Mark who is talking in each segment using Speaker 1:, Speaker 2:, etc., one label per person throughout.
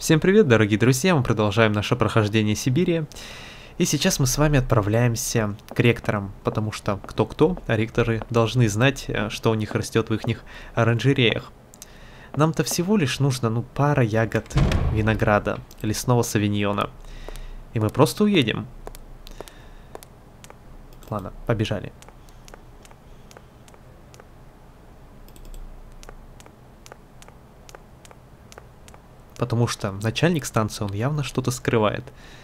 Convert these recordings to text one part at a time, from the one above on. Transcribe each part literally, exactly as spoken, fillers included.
Speaker 1: Всем привет, дорогие друзья, мы продолжаем наше прохождение Сибири. И сейчас мы с вами отправляемся к ректорам, потому что кто-кто, а ректоры должны знать, что у них растет в их оранжереях. Нам-то всего лишь нужно, ну, пара ягод винограда, лесного савиньона. И мы просто уедем. Ладно, побежали. Потому что начальник станции, он явно что-то скрывает.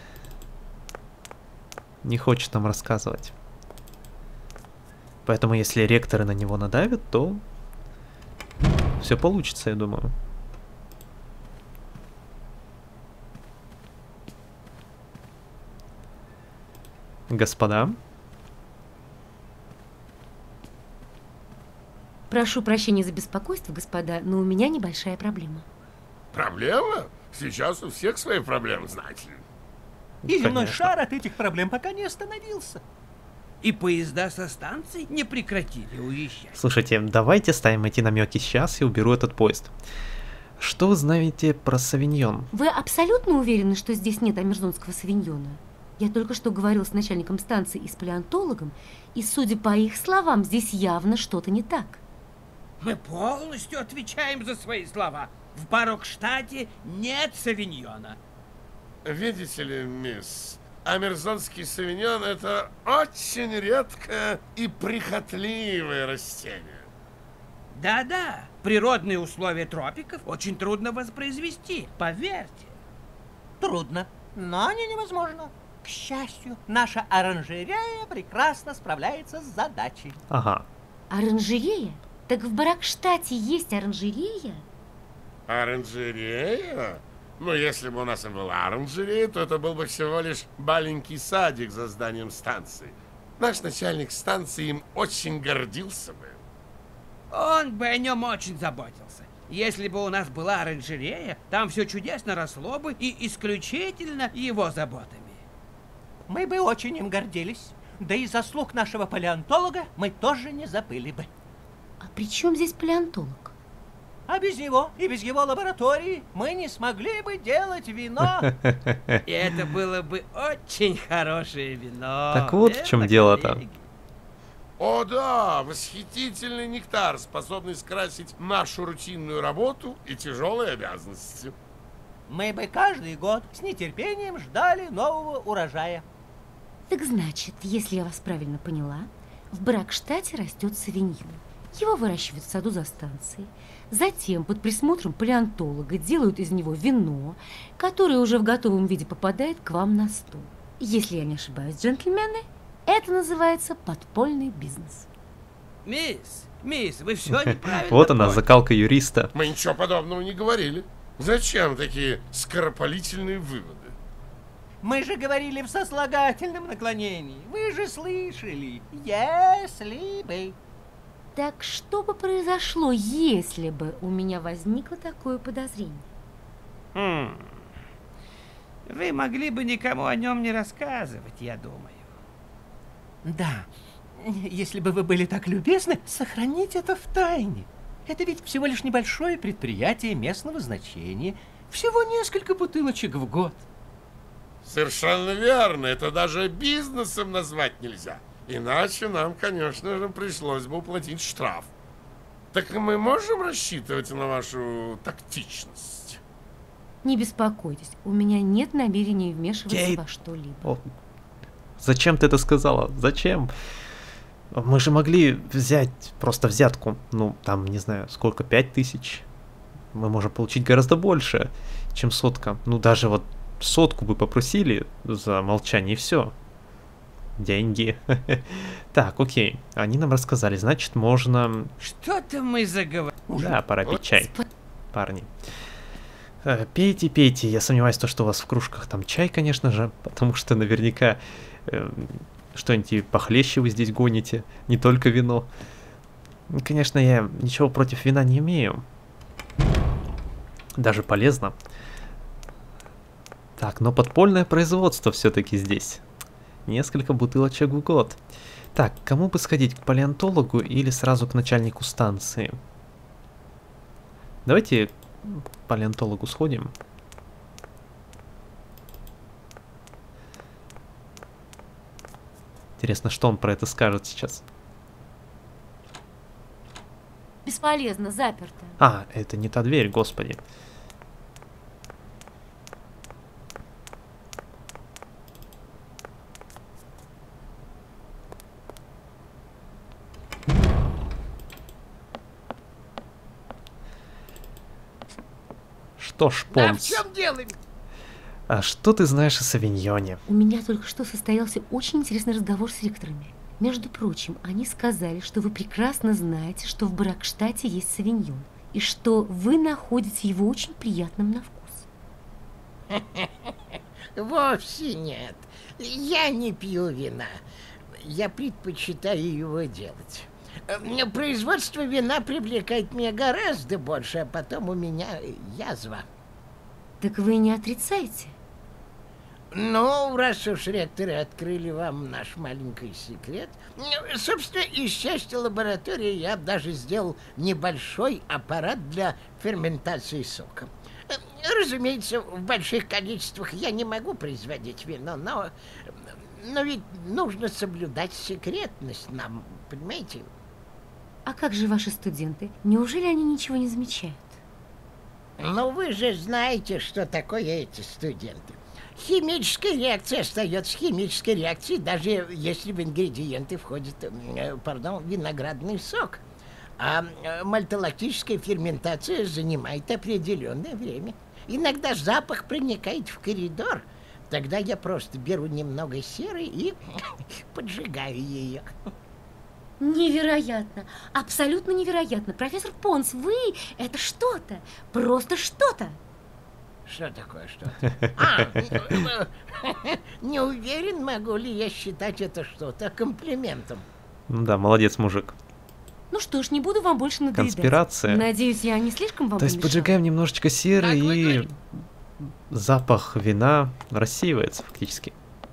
Speaker 1: Не хочет нам рассказывать. Поэтому если ректоры на него надавят, то все получится, я думаю. Господа.
Speaker 2: Прошу прощения за беспокойство, господа, но у меня небольшая проблема.
Speaker 3: Проблема? Сейчас у всех свои проблемы, знаете ли.
Speaker 4: И земной шар от этих проблем пока не остановился.
Speaker 5: И поезда со станций не прекратили уезжать.
Speaker 1: Слушайте, давайте ставим эти намеки сейчас и уберу этот поезд. Что вы знаете про савиньон?
Speaker 2: Вы абсолютно уверены, что здесь нет амерзонского савиньона? Я только что говорил с начальником станции и с палеонтологом, и, судя по их словам, здесь явно что-то не так.
Speaker 5: Мы полностью отвечаем за свои слова. В Барокштадте нет савиньона.
Speaker 3: Видите ли, мисс, амерзонский савиньон — это очень редкое и прихотливое растение.
Speaker 5: Да-да, природные условия тропиков очень трудно воспроизвести, поверьте.
Speaker 4: Трудно, но не невозможно. К счастью, наша оранжерея прекрасно справляется с задачей.
Speaker 1: Ага.
Speaker 2: Оранжерея? Так в Барокштадте есть оранжерея?
Speaker 3: Оранжерея? Ну, если бы у нас и была оранжерея, то это был бы всего лишь маленький садик за зданием станции. Наш начальник станции им очень гордился бы.
Speaker 5: Он бы о нем очень заботился. Если бы у нас была оранжерея, там все чудесно росло бы и исключительно его заботами.
Speaker 4: Мы бы очень им гордились. Да и заслуг нашего палеонтолога мы тоже не забыли бы.
Speaker 2: А при чем здесь палеонтолог?
Speaker 4: А без него и без его лаборатории мы не смогли бы делать вино.
Speaker 5: И это было бы очень хорошее вино.
Speaker 1: Так вот в чем дело-то.
Speaker 3: О да, восхитительный нектар, способный скрасить нашу рутинную работу и тяжелые обязанности.
Speaker 4: Мы бы каждый год с нетерпением ждали нового урожая.
Speaker 2: Так значит, если я вас правильно поняла, в Барокштадте растет савиньон. Его выращивают в саду за станцией. Затем под присмотром палеонтолога делают из него вино, которое уже в готовом виде попадает к вам на стол. Если я не ошибаюсь, джентльмены, это называется подпольный бизнес.
Speaker 5: Мисс, мисс, вы все неправильно.
Speaker 1: Вот она, закалка юриста.
Speaker 3: Мы ничего подобного не говорили. Зачем такие скоропалительные выводы?
Speaker 4: Мы же говорили в сослагательном наклонении. Вы же слышали. Если бы...
Speaker 2: Так что бы произошло, если бы у меня возникло такое подозрение?
Speaker 5: Хм. Вы могли бы никому о нем не рассказывать, я думаю.
Speaker 4: Да, если бы вы были так любезны, сохранить это в тайне. Это ведь всего лишь небольшое предприятие местного значения. Всего несколько бутылочек в год.
Speaker 3: Совершенно верно. Это даже бизнесом назвать нельзя. Иначе нам, конечно же, пришлось бы уплатить штраф. Так мы можем рассчитывать на вашу тактичность?
Speaker 2: Не беспокойтесь, у меня нет намерения вмешиваться
Speaker 1: Кейт.
Speaker 2: во что-либо.
Speaker 1: О, зачем ты это сказала? Зачем? Мы же могли взять просто взятку. Ну, там, не знаю, сколько, пять тысяч. Мы можем получить гораздо больше, чем сотка. Ну, даже вот сотку бы попросили за молчание и все. Деньги. Так, окей. Они нам рассказали, значит, можно...
Speaker 5: Что-то мы заговорили.
Speaker 1: Да, пора пить чай, парни. Э, Пейте, пейте. Я сомневаюсь, то, что у вас в кружках там чай, конечно же, потому что наверняка э, что-нибудь похлеще вы здесь гоните, не только вино. Конечно, я ничего против вина не имею. Даже полезно. Так, но подпольное производство все-таки здесь. Несколько бутылочек в год. Так, кому бы сходить, к палеонтологу или сразу к начальнику станции? Давайте к палеонтологу сходим. Интересно, что он про это скажет сейчас.
Speaker 2: Бесполезно, заперто.
Speaker 1: А, это не та дверь, господи. Что ж,
Speaker 6: Да в
Speaker 1: Понс,
Speaker 6: чем дело?
Speaker 1: а что ты знаешь о Савиньоне?
Speaker 2: У меня только что состоялся очень интересный разговор с ректорами. Между прочим, они сказали, что вы прекрасно знаете, что в Бракштате есть савиньон, и что вы находите его очень приятным на вкус.
Speaker 6: Вовсе нет. Я не пью вина. Я предпочитаю его делать. Э, Производство вина привлекает меня гораздо больше, а потом у меня язва.
Speaker 2: Так вы не отрицаете?
Speaker 6: Ну, раз уж ректоры открыли вам наш маленький секрет, ну, собственно, из части лаборатории я даже сделал небольшой аппарат для ферментации сока. Э, Разумеется, в больших количествах я не могу производить вино, но, но ведь нужно соблюдать секретность нам, понимаете?
Speaker 2: А как же ваши студенты? Неужели они ничего не замечают?
Speaker 6: Ну, вы же знаете, что такое эти студенты. Химическая реакция остается химической реакцией, даже если в ингредиенты входит, э, пардон, виноградный сок. А э, мальтолактическая ферментация занимает определенное время. Иногда запах проникает в коридор. Тогда я просто беру немного серы и поджигаю ее.
Speaker 2: Невероятно, абсолютно невероятно. Профессор Понс, вы — это что-то, просто что-то.
Speaker 6: Что такое что-то? А, не уверен, могу ли я считать это что-то комплиментом.
Speaker 1: Ну да, молодец, мужик.
Speaker 2: Ну что ж, не буду вам больше надоедать.
Speaker 1: Конспирация.
Speaker 2: Надеюсь, я не слишком вам
Speaker 1: То есть
Speaker 2: помешала?
Speaker 1: поджигаем немножечко серы,
Speaker 6: Так вы
Speaker 1: и
Speaker 6: говорите.
Speaker 1: запах вина рассеивается фактически.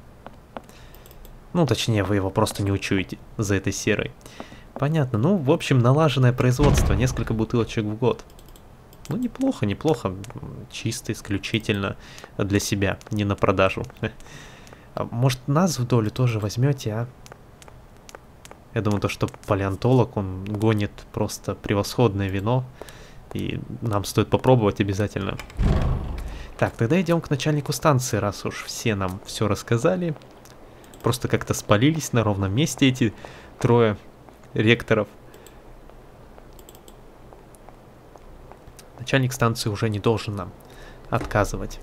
Speaker 1: Ну, точнее, вы его просто не учуете за этой серой. Понятно. Ну, в общем, налаженное производство, несколько бутылочек в год. Ну, неплохо, неплохо. Чисто, исключительно для себя, не на продажу. А может, нас в долю тоже возьмете, а? Я думаю, то, что палеонтолог, он гонит просто превосходное вино. И нам стоит попробовать обязательно. Так, тогда идем к начальнику станции, раз уж все нам все рассказали. Просто как-то спалились на ровном месте эти трое ректоров. Начальник станции уже не должен нам отказывать.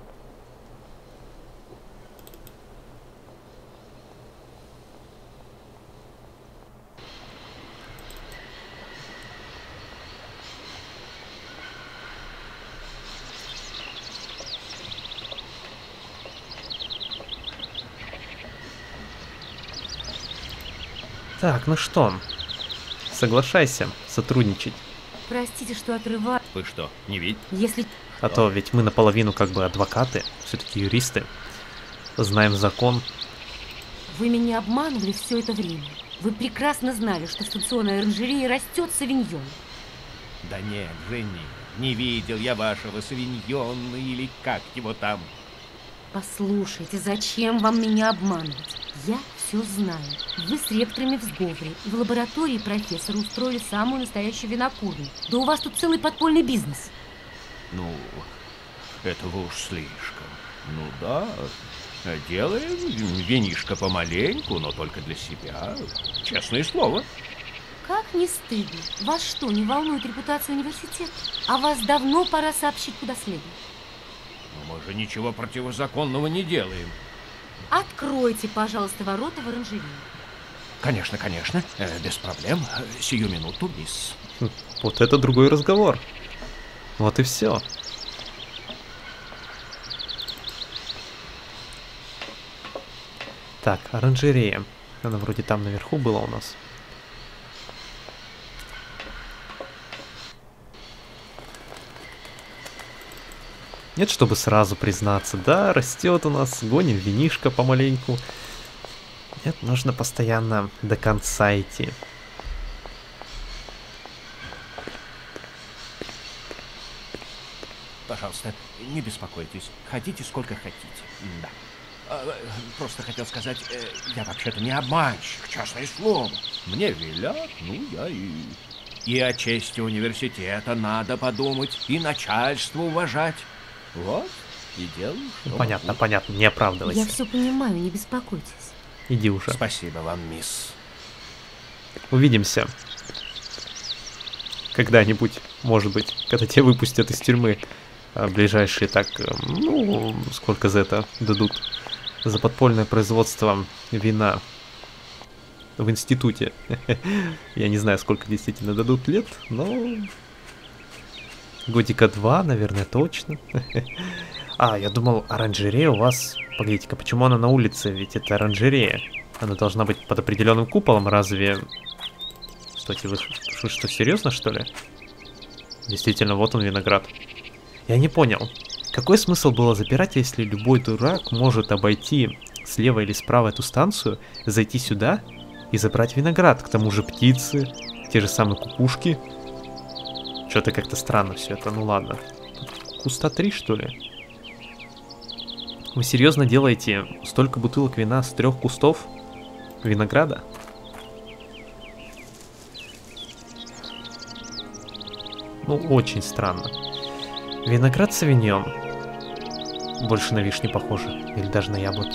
Speaker 1: Так, ну что, соглашайся сотрудничать.
Speaker 2: Простите, что отрываю.
Speaker 4: Вы что, не видите?
Speaker 2: Если
Speaker 1: А то ведь мы наполовину как бы адвокаты, все-таки юристы. Знаем закон.
Speaker 2: вы меня обманывали все это время, вы прекрасно знали, что в станционной оранжерее растет савиньон.
Speaker 4: Да нет, Женни, не видел я вашего савиньона или как его там.
Speaker 2: Послушайте, зачем вам меня обманывать? Я все знаю. Вы с ректорами в сговоре, и в лаборатории профессора устроили самую настоящую винокурню. Да у вас тут целый подпольный бизнес.
Speaker 4: Ну, этого уж слишком. Ну да, делаем винишко помаленьку, но только для себя. Честное слово.
Speaker 2: Как не стыдно. Вас что, не волнует репутация университета? А вас давно пора сообщить куда следует.
Speaker 4: Но мы же ничего противозаконного не делаем.
Speaker 2: Откройте, пожалуйста, ворота в оранжерею.
Speaker 4: Конечно, конечно, э, без проблем. Сию минуту, мисс.
Speaker 1: Хм, вот это другой разговор. Вот и все. Так, оранжерея. Она вроде там наверху была у нас. Нет, чтобы сразу признаться, да, растет у нас, гоним винишко помаленьку. Нет, нужно постоянно до конца идти.
Speaker 4: Пожалуйста, не беспокойтесь. Ходите сколько хотите. Да. э, просто хотел сказать, э, я вообще-то не обманщик, честное слово. Мне велят, ну я и... И о чести университета надо подумать, и начальство уважать. Вот, и делаю, что
Speaker 1: Понятно,
Speaker 4: могу.
Speaker 1: понятно, не оправдывайся.
Speaker 2: Я все понимаю, не беспокойтесь.
Speaker 1: Иди уже.
Speaker 4: Спасибо вам, мисс.
Speaker 1: Увидимся. Когда-нибудь, может быть, когда тебя выпустят из тюрьмы. А ближайшие так, ну, сколько за это дадут? За подпольное производство вина в институте. Я не знаю, сколько действительно дадут лет, но... Годика два, наверное, точно. А, я думал, оранжерея у вас... Погодите-ка, почему она на улице? Ведь это оранжерея. Она должна быть под определенным куполом, разве... Стойте, вы, вы что, серьезно, что ли? Действительно, вот он, виноград. Я не понял, какой смысл было запирать, если любой дурак может обойти слева или справа эту станцию, зайти сюда и забрать виноград, к тому же птицы, те же самые кукушки. Что-то как-то странно все это, ну ладно. Тут куста три, что ли? Вы серьезно делаете столько бутылок вина с трех кустов винограда? Ну, очень странно. Виноград савиньон. Больше на вишни похоже. Или даже на яблоки.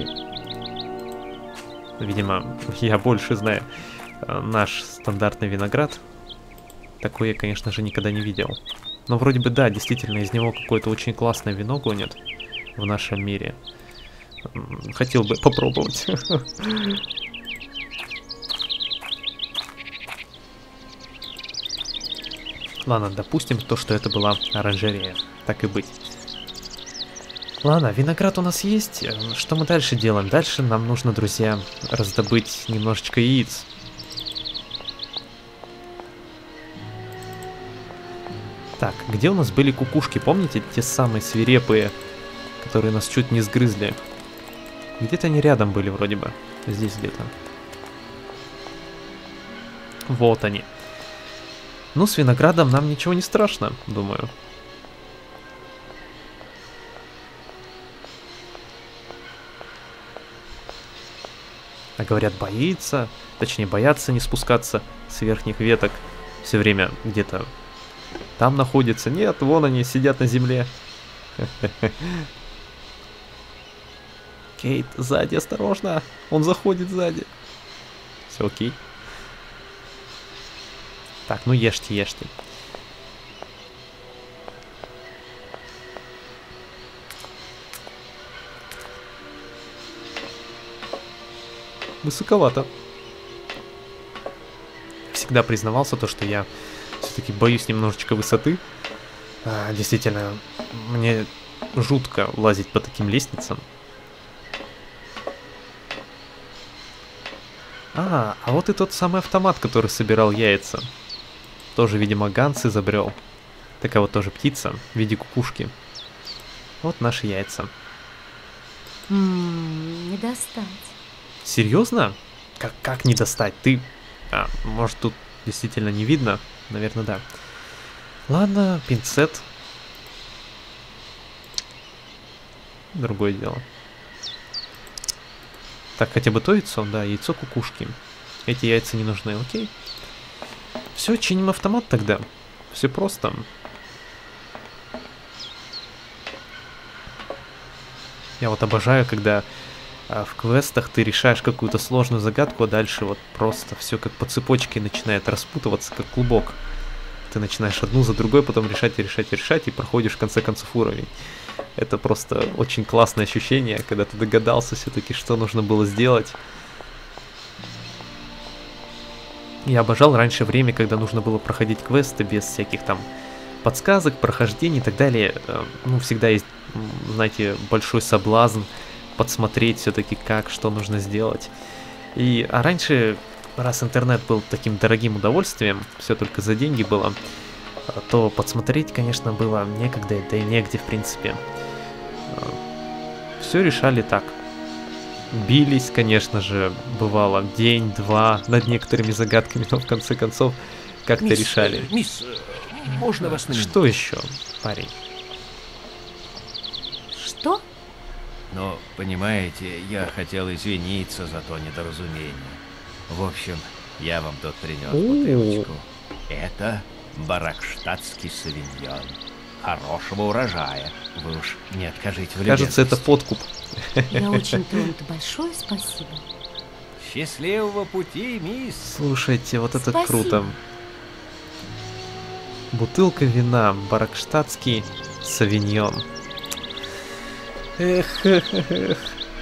Speaker 1: Видимо, я больше знаю наш стандартный виноград. Такой я, конечно же, никогда не видел. Но вроде бы да, действительно, из него какое-то очень классное вино гонят в нашем мире. Хотел бы попробовать. Ладно, допустим то, что это была оранжерея. Так и быть. Ладно, виноград у нас есть. Что мы дальше делаем? Дальше нам нужно, друзья, раздобыть немножечко яиц. Так, где у нас были кукушки? Помните, те самые свирепые, которые нас чуть не сгрызли? Где-то они рядом были вроде бы. Здесь где-то. Вот они. Ну, с виноградом нам ничего не страшно, думаю. А говорят, боится, точнее боятся не спускаться с верхних веток. Все время где-то там находится. Нет, вон они сидят на земле. Кейт, сзади, осторожно. Он заходит сзади. Все окей. Так, ну ешьте, ешьте. Высоковато. Всегда признавался то, что я все-таки боюсь немножечко высоты. А, действительно, мне жутко лазить по таким лестницам. А, а вот и тот самый автомат, который собирал яйца. Тоже, видимо, Ганс изобрел. Такая вот тоже птица в виде кукушки. Вот наши яйца.
Speaker 2: Ммм, не достать.
Speaker 1: Серьезно? Как, как не достать? Ты... А, может тут действительно не видно? Наверное, да. Ладно, пинцет. Другое дело. Так, хотя бы то яйцо? Да, яйцо кукушки. Эти яйца не нужны, окей. Все, чиним автомат тогда. Все просто. Я вот обожаю, когда а, в квестах ты решаешь какую-то сложную загадку, а дальше вот просто все как по цепочке начинает распутываться, как клубок. Ты начинаешь одну за другой, потом решать и решать и решать, и проходишь в конце концов уровень. Это просто очень классное ощущение, когда ты догадался все-таки, что нужно было сделать. Я обожал раньше время, когда нужно было проходить квесты без всяких там подсказок, прохождений и так далее. Ну, всегда есть, знаете, большой соблазн подсмотреть все-таки, как, что нужно сделать. И, а раньше, раз интернет был таким дорогим удовольствием, все только за деньги было, то подсмотреть, конечно, было некогда, да и негде, в принципе. Все решали так. Бились, конечно же, бывало день-два над некоторыми загадками, но в конце концов как-то
Speaker 4: Мисс,
Speaker 1: решали.
Speaker 4: э, Мисс, э, можно вас на минуту?
Speaker 1: Что еще, парень?
Speaker 2: Что?
Speaker 4: Но, понимаете, я хотел извиниться за то недоразумение. В общем, я вам тут принес бутылочку. Это баракштадтский савиньон. Хорошего урожая. Вы уж не откажите в любезности.
Speaker 1: Кажется, это подкуп.
Speaker 2: Я очень тронута. Большое спасибо.
Speaker 4: Счастливого пути, мисс.
Speaker 1: Слушайте, вот это
Speaker 2: Спасибо.
Speaker 1: круто. Бутылка вина, баракштадтский савиньон. Эх, эх, эх, эх.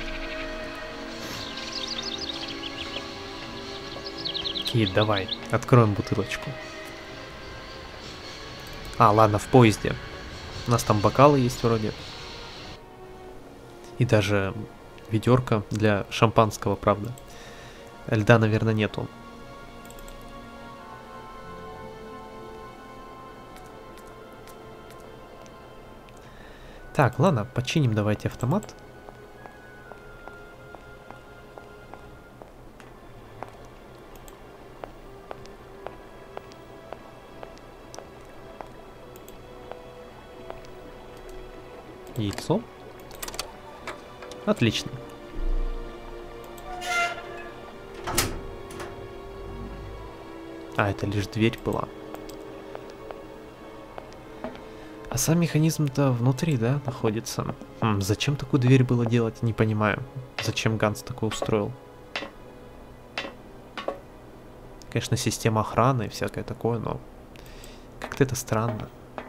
Speaker 1: Кейт, давай, откроем бутылочку. А, ладно, в поезде. У нас там бокалы есть вроде. И даже ведерко для шампанского, правда. Льда, наверное, нету. Так, ладно, починим давайте автомат. Яйцо. Отлично. А, это лишь дверь была. А сам механизм-то внутри, да, находится? Хм, зачем такую дверь было делать, не понимаю. Зачем Ганс такое устроил? Конечно, система охраны и всякое такое, но как-то это странно.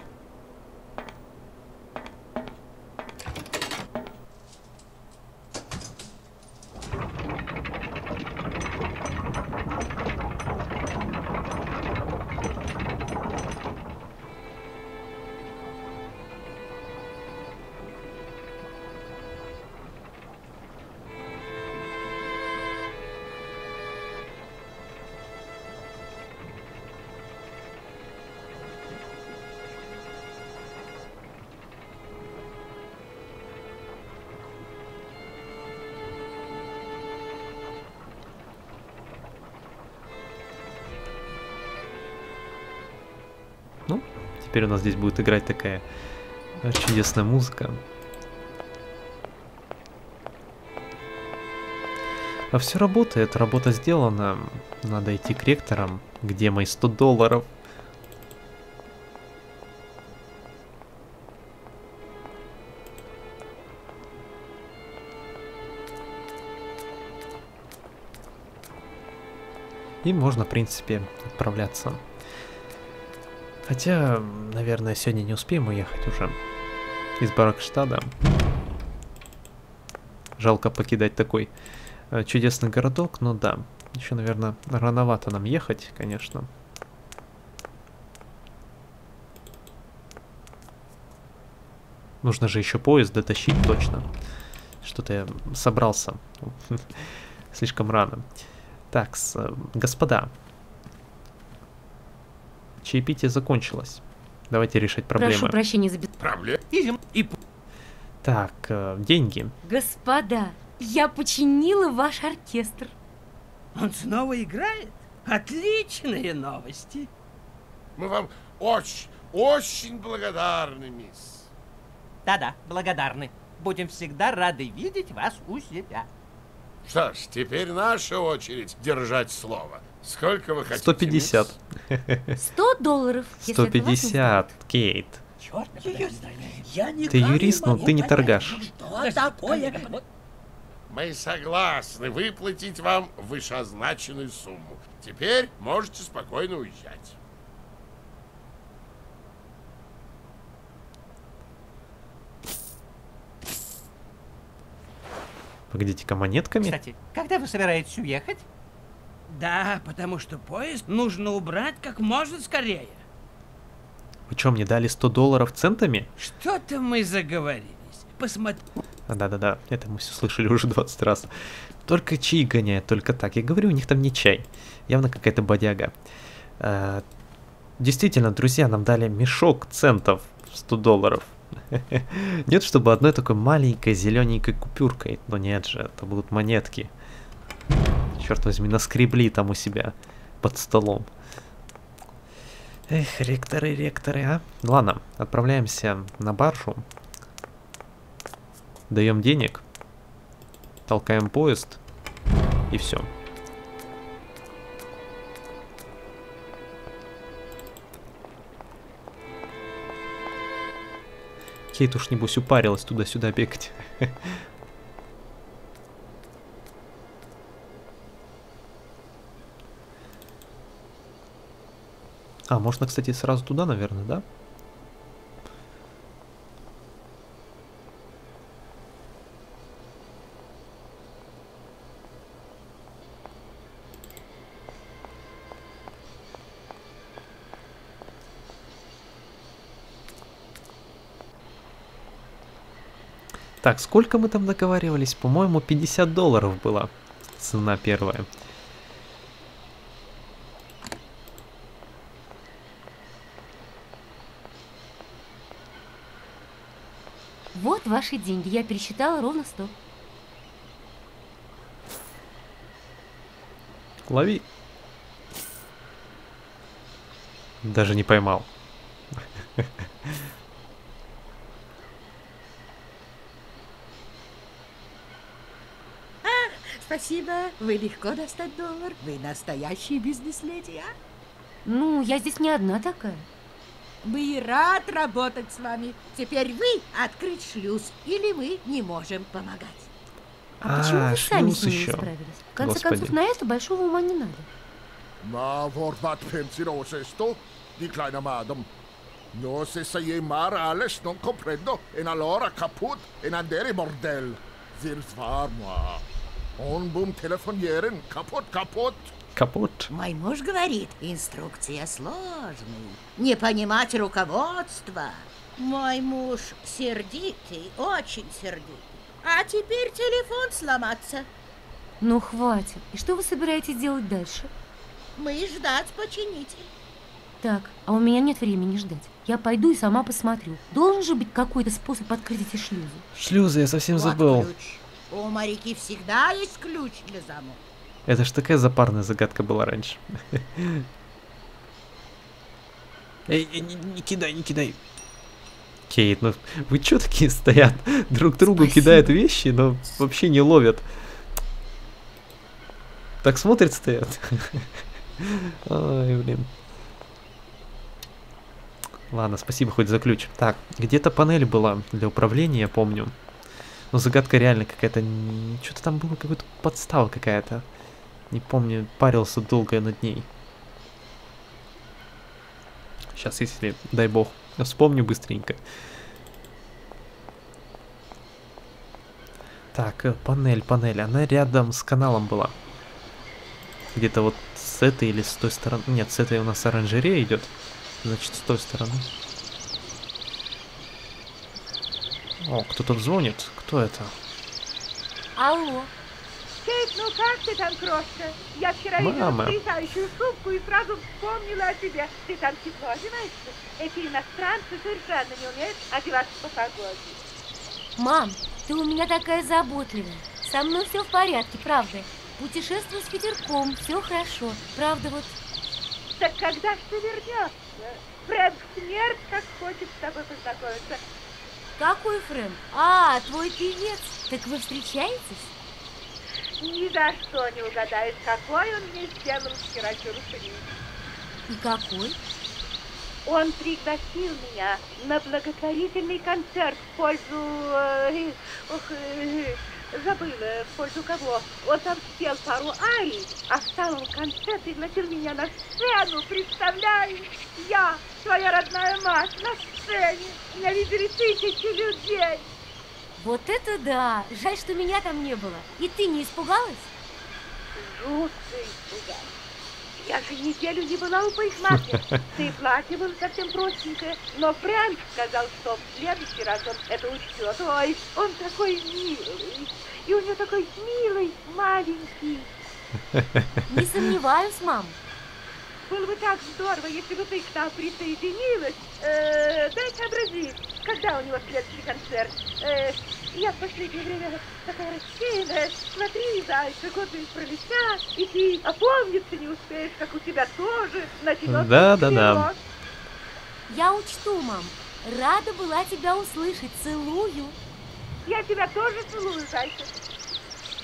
Speaker 1: Ну, теперь у нас здесь будет играть такая чудесная музыка. А все работает, работа сделана. Надо идти к ректорам. Где мои сто долларов? И можно, в принципе, отправляться. Хотя, наверное, сегодня не успеем уехать уже из Баракштада. Жалко покидать такой э, чудесный городок, но да, еще, наверное, рановато нам ехать, конечно. Нужно же еще поезд дотащить точно. Что-то я собрался слишком рано. Так, господа. Чаепитие закончилось. Давайте решать проблемы.
Speaker 2: Прошу прощения за бед...
Speaker 3: Проблем?
Speaker 5: И
Speaker 1: Так, э, деньги.
Speaker 2: Господа, я починила ваш оркестр.
Speaker 5: он снова играет? Отличные новости.
Speaker 3: Мы вам очень, очень благодарны, мисс.
Speaker 4: Да-да, благодарны. Будем всегда рады видеть вас у себя.
Speaker 3: Что ж, теперь наша очередь держать слово. Сколько вы хотите,
Speaker 1: сто пятьдесят.
Speaker 3: мисс?
Speaker 2: Сто долларов. если
Speaker 1: сто
Speaker 2: это вас
Speaker 1: пятьдесят, Кейт.
Speaker 5: Черт ее я не
Speaker 1: Ты юрист, но ты не торгаш.
Speaker 5: Что такое?
Speaker 3: Мы согласны выплатить вам вышеозначенную сумму. Теперь можете спокойно уезжать.
Speaker 1: Погодите-ка, монетками?
Speaker 4: Кстати, когда вы собираетесь уехать?
Speaker 5: Да, потому что поезд нужно убрать как можно скорее.
Speaker 1: Вы что, мне дали сто долларов центами?
Speaker 5: Что-то мы заговорились. Посмотри.
Speaker 1: А, да-да-да, это мы все слышали уже двадцать раз. Только чаи гоняют, только так. Я говорю, у них там не чай. Явно какая-то бодяга. А, действительно, друзья, нам дали мешок центов сто долларов. Нет, чтобы одной такой маленькой зелененькой купюркой. Но нет же, это будут монетки. Черт возьми, наскребли там у себя под столом. Эх, ректоры, ректоры, а. Ладно, отправляемся на баржу. Даем денег. толкаем поезд. И все. Кейт уж небось упарилась туда-сюда бегать. А, можно, кстати, сразу туда, наверное, да? Так, сколько мы там договаривались? По-моему, пятьдесят долларов была цена первая.
Speaker 2: Вот ваши деньги. Я пересчитала ровно сто.
Speaker 1: Лови. Даже не поймал.
Speaker 7: Спасибо. Вы легко достать доллар. Вы настоящий бизнес-леди, а?
Speaker 2: Ну, я здесь не одна такая.
Speaker 7: Мы рад работать с вами. Теперь вы открыть шлюз, или мы не можем помогать.
Speaker 2: А, почему
Speaker 1: А,
Speaker 2: вы сами
Speaker 1: шлюз
Speaker 2: с ними не
Speaker 1: еще.
Speaker 2: справились? В конце
Speaker 1: Господи.
Speaker 2: концов, на это большого ума не надо.
Speaker 8: Ma vad pensiero esto, di kleiner madam? No se sai mar alles non comprendo, en allora kaput en andere bordel. Sehr war moi. Он бум телефониeren, капот, капот.
Speaker 1: Капот.
Speaker 7: Мой муж говорит, инструкция сложная. Не понимать руководства. Мой муж сердитый, очень сердитый. А теперь телефон сломаться.
Speaker 2: Ну, хватит. И что вы собираетесь делать дальше?
Speaker 7: Мы ждать починитель.
Speaker 2: Так, а у меня нет времени ждать. Я пойду и сама посмотрю. Должен же быть какой-то способ открыть эти шлюзы.
Speaker 1: Шлюзы, я совсем
Speaker 7: Вот
Speaker 1: забыл.
Speaker 7: ключ. У моряки всегда есть ключ для замка.
Speaker 1: Это ж такая запарная загадка была раньше. Эй, эй, не, не кидай, не кидай. Кейт, ну вы чё такие стоят? Друг другу
Speaker 2: Спасибо.
Speaker 1: кидают вещи, но вообще не ловят. Так смотрят, стоят. Ой, блин. Ладно, спасибо хоть за ключ. Так, где-то панель была для управления, я помню. Но загадка реально какая-то... Что-то там было, какая-то подстава какая-то. Не помню, парился долго над ней. Сейчас, если, дай бог, вспомню быстренько. Так, э, панель, панель. Она рядом с каналом была. Где-то вот с этой или с той стороны. Нет, с этой у нас оранжерея идет. Значит, с той стороны. О, кто-то звонит. Кто это?
Speaker 2: Алло.
Speaker 9: Кейт, ну как ты там, крошка? Я вчера видела
Speaker 1: Мама.
Speaker 9: потрясающую шубку и сразу вспомнила о тебе. Ты там тепло одеваешься? Эти иностранцы совершенно не умеют одеваться по погоде.
Speaker 2: Мам, ты у меня такая заботливая. Со мной все в порядке, правда. Путешествую с ветерком, все хорошо. Правда, вот...
Speaker 9: Так когда ж ты вернешься? Фрэнк Смерть как хочет с тобой познакомиться.
Speaker 2: Какой Фрэнк? А, твой певец. Так вы встречаетесь?
Speaker 9: Ни за что не угадаешь, какой он мне сделал вчера сюрприз.
Speaker 2: И какой?
Speaker 9: Он пригласил меня на благотворительный концерт в пользу... э, ох, э, забыла, в пользу кого. Он там спел пару арий, а в самом конце пригласил меня на сцену, представляешь? Я, твоя родная мать, на сцене. Меня видели тысячи людей.
Speaker 2: Вот это да! Жаль, что меня там не было. И ты не испугалась?
Speaker 9: Жутко испугалась. Я же неделю не была у парикмахера. Да и платье было совсем простенькое. Но Фрэнк сказал, что в следующий раз он это учтет. Ой, он такой милый. И у него такой милый маленький.
Speaker 2: Не сомневаюсь, мам.
Speaker 9: Было бы так здорово, если бы ты к нам присоединилась. Э, дай сообразить, когда у него следующий концерт. Э, я в последнее время такая рассеянная. Смотри, зайка, годы пролетят, и ты опомниться не успеешь, как у тебя тоже начнется.
Speaker 1: Да, да, да.
Speaker 2: Я учту, мам. Рада была тебя услышать. Целую.
Speaker 9: Я тебя тоже целую, зайка.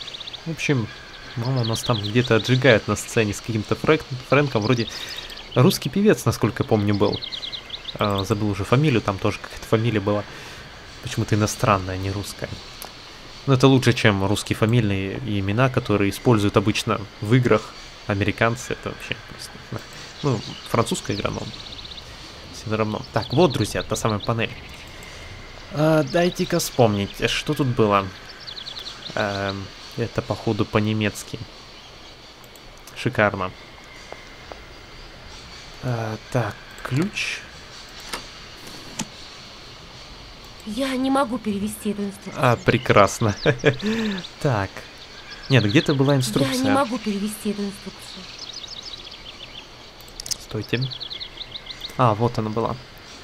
Speaker 1: В общем, мама у нас там где-то отжигает на сцене с каким-то Фрэнк, Фрэнком. Вроде русский певец, насколько я помню, был. А, забыл уже фамилию, там тоже какая-то фамилия была. Почему-то иностранная, а не русская. Но это лучше, чем русские фамильные имена, которые используют обычно в играх американцы. Это вообще просто... Ну, французская игра, но все равно. Так, вот, друзья, та самая панель. А, дайте-ка вспомнить, что тут было. А, это, походу, по-немецки. Шикарно. А, так, ключ.
Speaker 2: Я не могу перевести эту инструкцию.
Speaker 1: А, прекрасно. Так. Нет, где-то была инструкция.
Speaker 2: Я не могу перевести эту инструкцию.
Speaker 1: Стойте. А, вот она была.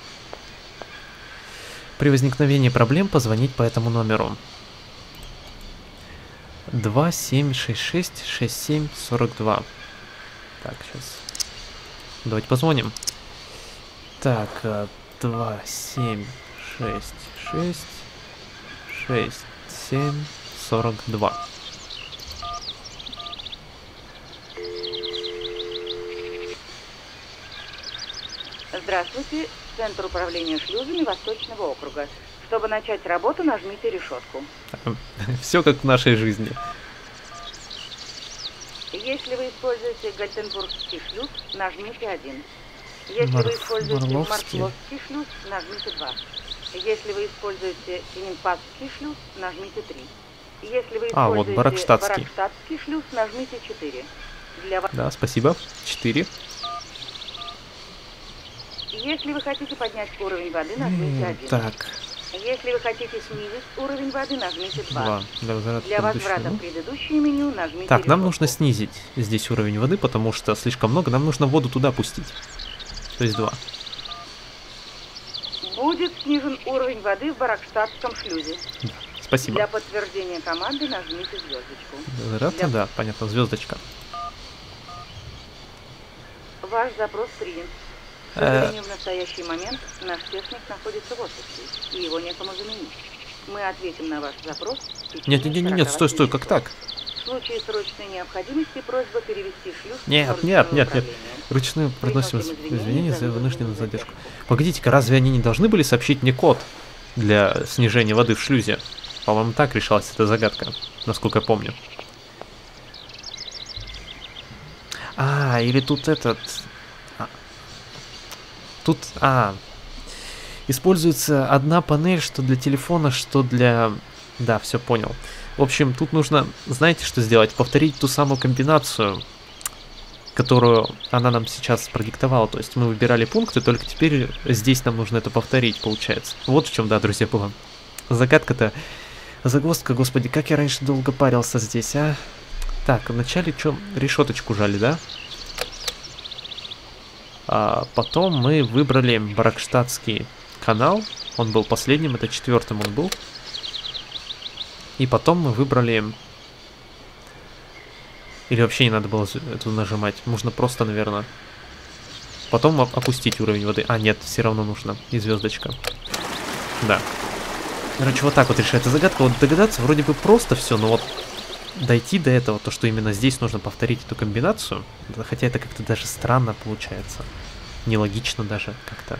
Speaker 1: При возникновении проблем позвонить по этому номеру. два семь шесть шесть шесть семь сорок два. Так, сейчас. Давайте позвоним. Так, два семь шесть шесть шесть семь сорок два.
Speaker 9: Здравствуйте, Центр управления шлюзами Восточного округа. Чтобы начать работу, нажмите решетку.
Speaker 1: Все как в нашей жизни.
Speaker 9: Если вы используете Гальтенбургский шлюз, нажмите один. Если
Speaker 1: Мар...
Speaker 9: вы используете
Speaker 1: Марловский.
Speaker 9: Марсловский шлюз, нажмите два. Если вы используете Кенинпасский шлюз, нажмите три. Если вы
Speaker 1: А, вот
Speaker 9: используете
Speaker 1: Баракштадтский.
Speaker 9: Баракштадтский шлюз, нажмите четыре. Для вас...
Speaker 1: Да, спасибо. четыре.
Speaker 9: Если вы хотите поднять уровень воды, нажмите один.
Speaker 1: Так.
Speaker 9: Если вы хотите снизить уровень воды, нажмите два.
Speaker 1: два. Для возврата,
Speaker 9: Для
Speaker 1: в
Speaker 9: возврата
Speaker 1: предыдущее
Speaker 9: в предыдущее меню нажмите
Speaker 1: Так, нам
Speaker 9: решетку.
Speaker 1: нужно снизить здесь уровень воды, потому что слишком много. Нам нужно воду туда пустить. То есть два.
Speaker 9: Будет снижен уровень воды в Баракштадтском шлюзе.
Speaker 1: Да. Спасибо.
Speaker 9: Для подтверждения команды нажмите звездочку.
Speaker 1: Возврата,
Speaker 9: Для...
Speaker 1: да, понятно, звездочка.
Speaker 9: Ваш запрос принят. К сожалению, в настоящий момент наш техник находится в отпуске, и его некому заменить. Мы ответим на ваш запрос.
Speaker 1: Нет, нет, нет, нет, стой, стой, как так?
Speaker 9: В случае срочной необходимости просьба перевести шлюз.
Speaker 1: Нет, нет, нет, нет. Ручную приносим извинения за вынужденную задержку. Погодите-ка, разве они не должны были сообщить мне код для снижения воды в шлюзе? По-моему, так решалась эта загадка, насколько я помню. А, или тут этот... Тут, а, используется одна панель, что для телефона, что для... Да, все понял. В общем, тут нужно, знаете, что сделать? Повторить ту самую комбинацию, которую она нам сейчас продиктовала. То есть мы выбирали пункты, только теперь здесь нам нужно это повторить, получается. Вот в чем, да, друзья, была загадка-то. Загвоздка, господи, как я раньше долго парился здесь, а? Так, вначале что, решеточку жали, да? А потом мы выбрали Баракштадтский канал. Он был последним, это четвертым он был. И потом мы выбрали... Или вообще не надо было эту нажимать. Можно просто, наверное... Потом опустить уровень воды. А, нет, все равно нужно. И звездочка. Да. Короче, вот так вот решается загадка. Вот догадаться вроде бы просто все, но вот дойти до этого, то, что именно здесь нужно повторить эту комбинацию, хотя это как-то даже странно получается. Нелогично даже как-то.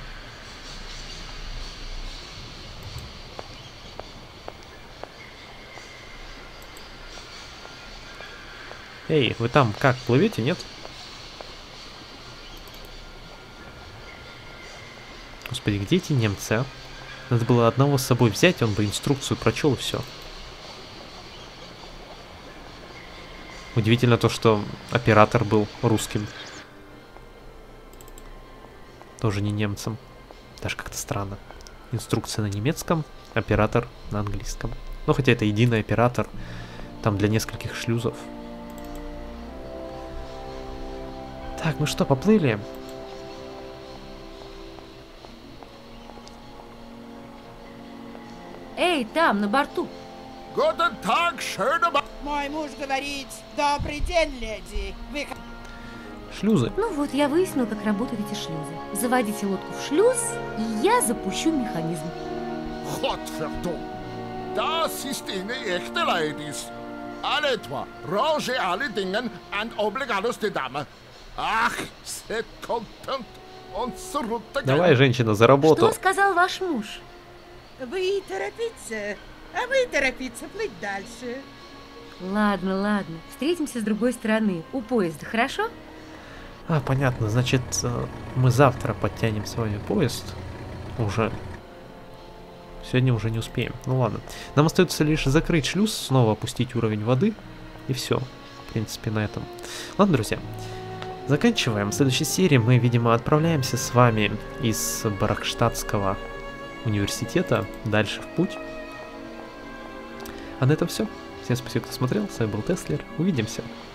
Speaker 1: Эй, вы там как, плывете, нет? Господи, где эти немцы, а? Надо было одного с собой взять, он бы инструкцию прочел и все. Удивительно то, что оператор был русским. Тоже не немцем. Даже как-то странно. Инструкция на немецком, оператор на английском. Ну, хотя это единый оператор. Там для нескольких шлюзов. Так, ну что, поплыли?
Speaker 2: Эй, там, на борту.
Speaker 8: Guten Tag, schöne Ma
Speaker 10: Мой муж говорит, добрый день, леди. Вы...
Speaker 1: Шлюзы.
Speaker 2: Ну вот, я выяснила, как работают эти шлюзы. Заводите лодку в шлюз, и я запущу механизм.
Speaker 8: Gottverdammt! Das ist eine echte Ladies. Alle två, Roger alle dingen and obligados till damer. Ах, c'est content. Он срут.
Speaker 1: Давай, женщина, за работу.
Speaker 2: Что сказал ваш муж?
Speaker 10: Вы торопиться, а вы торопиться плыть дальше.
Speaker 2: Ладно, ладно. Встретимся с другой стороны, у поезда, хорошо?
Speaker 1: А, понятно. Значит, мы завтра подтянем с вами поезд. Уже. Сегодня уже не успеем. Ну ладно. Нам остается лишь закрыть шлюз, снова опустить уровень воды. И все. В принципе, на этом. Ладно, друзья. Заканчиваем. В следующей серии мы, видимо, отправляемся с вами из Баракштадтского университета дальше в путь. А на этом все. Всем спасибо, кто смотрел. С вами был Теслер. Увидимся.